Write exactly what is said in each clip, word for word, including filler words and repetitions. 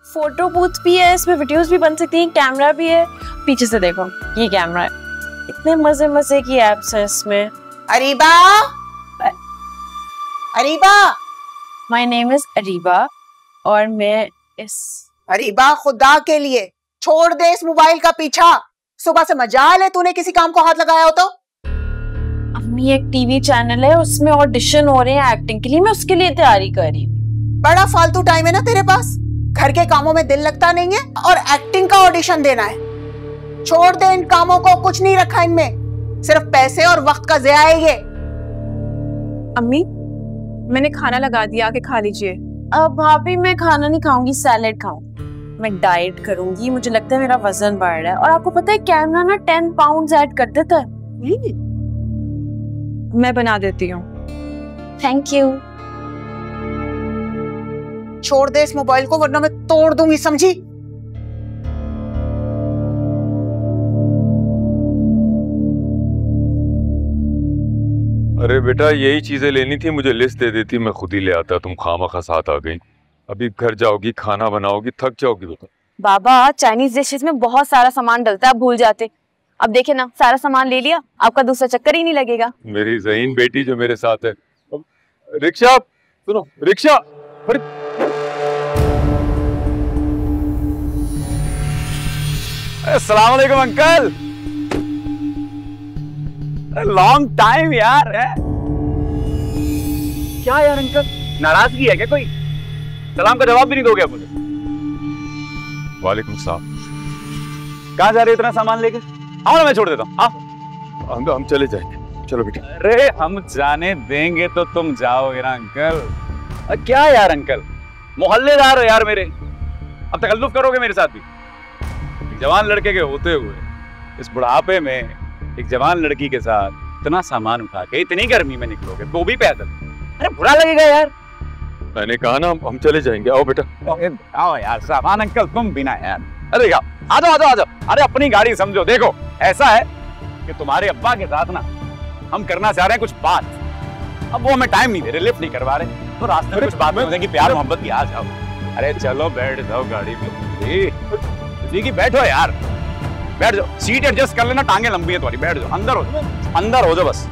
Photo booth भी है, इसमें वीडियोस भी बन सकती हैं, कैमरा भी है। पीछे से देखो, ये कैमरा है। इतने मजे मजे की एप्स है इसमें। Ariba, Ariba. My name is Ariba और मैं इस अरीबा, खुदा के लिए छोड़ दे इस मोबाइल का पीछा। सुबह से मजाल है तूने किसी काम को हाथ लगाया हो तो। अम्मी एक टीवी चैनल है, उसमें ऑडिशन हो रहे हैं एक्टिंग के लिए, मैं उसके लिए तैयारी कर रही हूँ। बड़ा फालतू टाइम है ना तेरे पास, घर के कामों में दिल लगता नहीं है और एक्टिंग का ऑडिशन देना है। छोड़ दे इन कामों को, कुछ नहीं रखा इनमें, सिर्फ पैसे और वक्त का ज़िया है ये। अम्मी मैंने खाना लगा दिया, आके खा लीजिए। अब भाभी मैं खाना नहीं खाऊंगी, सैलेड खाऊंगी। मैं डाइट करूंगी, मुझे लगता है मेरा वजन बढ़ रहा है। और आपको पता है कैमरा ना टेन पाउंड्स ऐड कर देता है। मैं बना देती हूँ। Thank you. छोड़ दे इस मोबाइल को वरना मैं तोड़ दूंगी, समझी? अरे बेटा यही चीजें लेनी थी, मुझे लिस्ट दे देती, मैं खुद ही ले आता। तुम खामखा साथ आ गई। अभी घर जाओगी, खाना बनाओगी, थक जाओगी बेटा। बाबा चाइनीज डिशेस में बहुत सारा सामान डलता है, आप भूल जाते। अब देखे ना, सारा सामान ले लिया, आपका दूसरा चक्कर ही नहीं लगेगा। मेरी ज़हीन बेटी जो मेरे साथ है। रिक्शा सुनो, रिक्शा। अस्सलाम वालेकुम अंकल। लॉन्ग टाइम यार है? क्या यार अंकल, नाराजगी है क्या कोई? सलाम का जवाब भी नहीं दोगे आप मुझे? वालेकुम सलाम। कहाँ जा रहे हो इतना सामान लेके? आओ ना, मैं छोड़ देता हूँ। आओ। हम, हम चले जाएंगे, चलो बेटा। अरे हम जाने देंगे तो तुम जाओगे ना अंकल। अ, क्या यार अंकल, मोहल्लेदार हो यार मेरे, अब तकल्लुफ करोगे मेरे साथ भी? एक जवान लड़के के होते हुए इस बुढ़ापे में एक जवान लड़की के साथ इतना सामान उठा के इतनी गर्मी में निकलोगे, वो भी पैदल? अरे बुरा लगेगा यार। मैंने कहा ना हम चले जाएंगे। आओ बेटा आओ यार, सामान अंकल तुम बिना यार। अरे आ जाओ आ जाओ आ जाओ। अरे अपनी गाड़ी समझो। देखो ऐसा है कि तुम्हारे अब्बा के साथ ना हम करना चाह रहे हैं कुछ बात, अब वो हमें टाइम नहीं दे रहे, लिफ्ट नहीं करवा रहे, तो रास्ते में कुछ बात हो जाएगी, प्यार मोहब्बत की। आ जाओ। अरे चलो बैठ जाओ गाड़ी में। जी की बैठो यार, बैठ जाओ। सीट एडजस्ट कर लेना, टांगे लंबी है तुम्हारी, बैठ जाओ। अंदर हो जाओ, अंदर हो जाओ बस।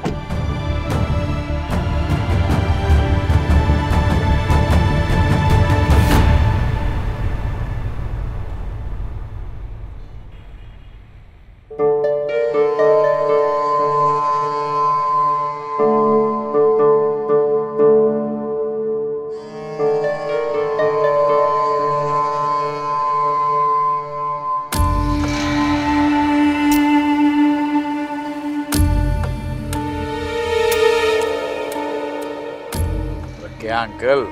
क्या अंकल,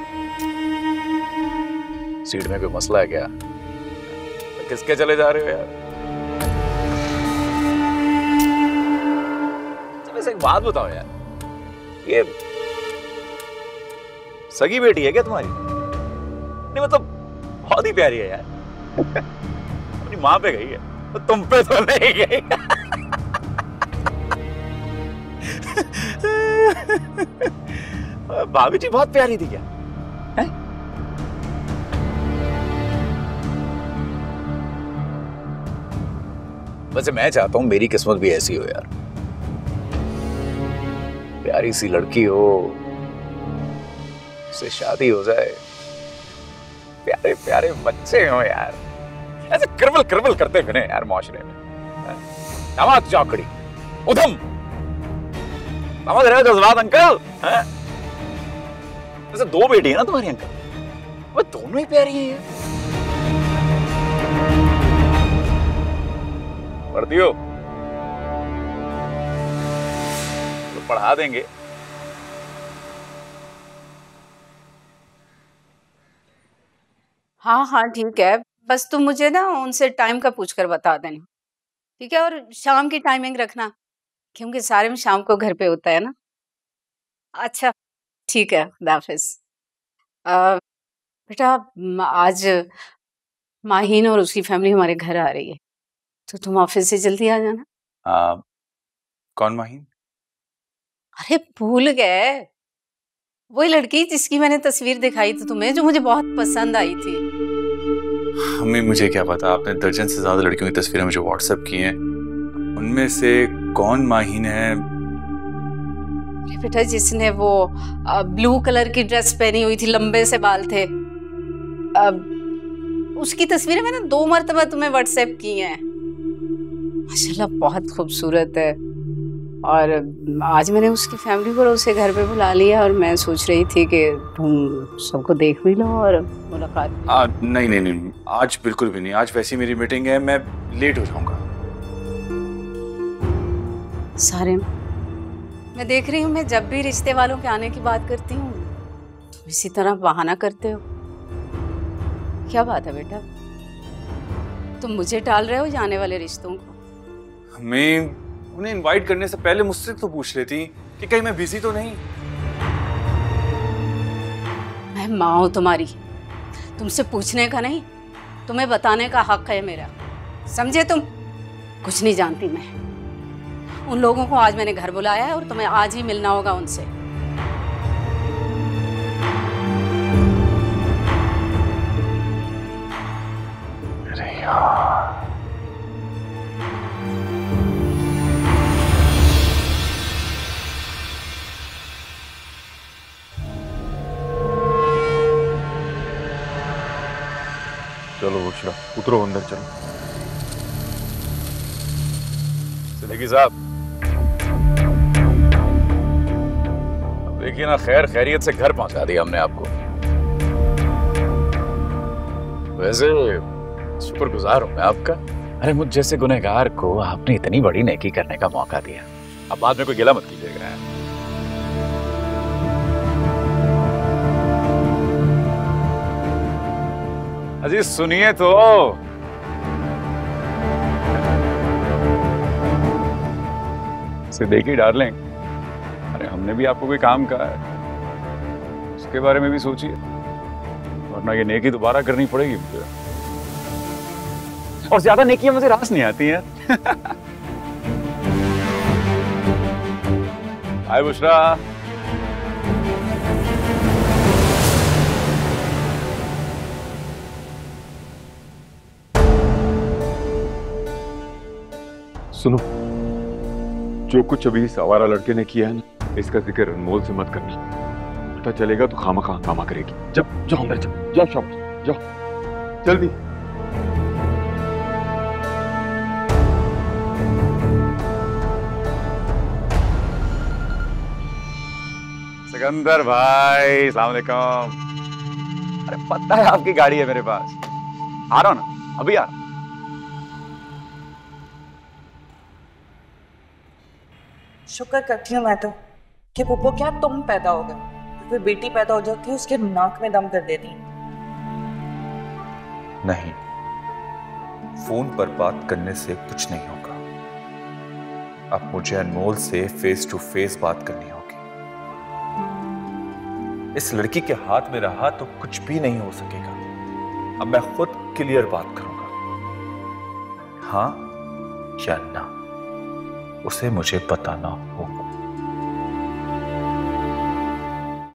सीट में कोई मसला है क्या? तो किसके चले जा रहे हो यार? तो वैसे एक बात बताओ यार, ये सगी बेटी है क्या तुम्हारी? नहीं मतलब बहुत ही प्यारी है यार। अपनी माँ पे गई है तो तुम पे तो नहीं गई। भाभी जी बहुत प्यारी थी क्या? है? वैसे मैं चाहता हूं मेरी किस्मत भी ऐसी हो यार, प्यारी सी लड़की हो, उससे शादी हो जाए, प्यारे प्यारे बच्चे हो यार, ऐसे करवल करवल करते फिरे यार माशरे में। दामाद चौकड़ी उधम, समझ रहे हो जज्बात अंकल? है? वैसे दो बेटी है ना तुम्हारी अंकल, वो दोनों ही प्यारी हैं यार। पढ़ती हो तो पढ़ा देंगे। हाँ हाँ ठीक है, बस तुम मुझे ना उनसे टाइम का पूछ कर बता देना, ठीक है? और शाम की टाइमिंग रखना, क्योंकि सारे में शाम को घर पे होता है ना। अच्छा ठीक है, खुदा हाफिज। बेटा आज माहीन और उसकी फैमिली हमारे घर आ रही है, तो तुम ऑफिस से जल्दी आ जाना। आ, कौन माहीन? अरे भूल गए, वही लड़की जिसकी मैंने तस्वीर दिखाई थी तुम्हें, जो मुझे बहुत पसंद आई थी। मम्मी मुझे क्या पता, आपने दर्जन से ज्यादा लड़कियों की तस्वीरें मुझे व्हाट्सएप की हैं, उनमें से कौन माहीन है? बेटा जिसने वो ब्लू कलर की ड्रेस पहनी हुई थी, लंबे से बाल थे, आ, उसकी तस्वीरें मैंने दो मरतबा तुम्हें व्हाट्सएप की हैं। माशाल्लाह बहुत खूबसूरत है। और आज मैंने उसकी फैमिली को उसे घर पे बुला लिया और मैं सोच रही थी कि तुम सबको देख भी लो और मुलाकात। नहीं नहीं नहीं, आज बिल्कुल भी नहीं। आज वैसी मेरी मीटिंग है, मैं लेट हो जाऊंगा। सारे मैं देख रही हूँ, मैं जब भी रिश्ते वालों के आने की बात करती हूँ तुम इसी तरह बहाना करते हो। क्या बात है बेटा, तुम मुझे टाल रहे हो जाने वाले रिश्तों को? मैं उन्हें इनवाइट करने से पहले मुझसे तो पूछ लेती कि कहीं मैं बिजी तो नहीं। मैं माँ हूं तुम्हारी, तुमसे पूछने का नहीं, तुम्हें बताने का हक है मेरा, समझे? तुम कुछ नहीं जानती मैं। उन लोगों को आज मैंने घर बुलाया है और तुम्हें आज ही मिलना होगा उनसे। अरे यार, चलो बुशरा, उतरो अंदर चलो। सिद्दीकी साहब, देखिए ना, खैर खैरियत से घर पहुंचा दिया हमने आपको। वैसे शुक्रगुजार हूं मैं आपका। अरे मुझ जैसे गुनहगार को आपने इतनी बड़ी नेकी करने का मौका दिया। अब बाद में कोई गिला मत कीजिएगा। अजी सुनिए तो, सिद्दीकी डार्लिंग, अरे हमने भी आपको कोई काम कहा है, उसके बारे में भी सोचिए, वरना ये नेकी दोबारा करनी पड़ेगी मुझे। और ज्यादा नेकियां मुझे रास नहीं आती हैं। हाय बुशरा। सुनो, जो कुछ अभी इस आवारा लड़के ने किया है ना, इसका जिक्र अनमोल से मत करना। पता चलेगा तो खामा हंगामा करेगी। जब जाओ अंदर, जाओ जाओ शॉप, जाओ जल्दी। सिकंदर भाई, अस्सलाम वालेकुम। अरे पता है आपकी गाड़ी है मेरे पास, आ रहा हूं ना, अभी आ रहा हूं। शुक्र करती हूँ मैं तो कि पुप्पो क्या तुम पैदा हो गए, फिर बेटी पैदा हो जाती उसके नाक में दम कर देती। नहीं, फोन पर बात करने से कुछ नहीं होगा। अब मुझे अनमोल से फेस टू फेस बात करनी होगी। इस लड़की के हाथ में रहा तो कुछ भी नहीं हो सकेगा। अब मैं खुद क्लियर बात करूंगा, हाँ या ना, उसे मुझे बताना होगा।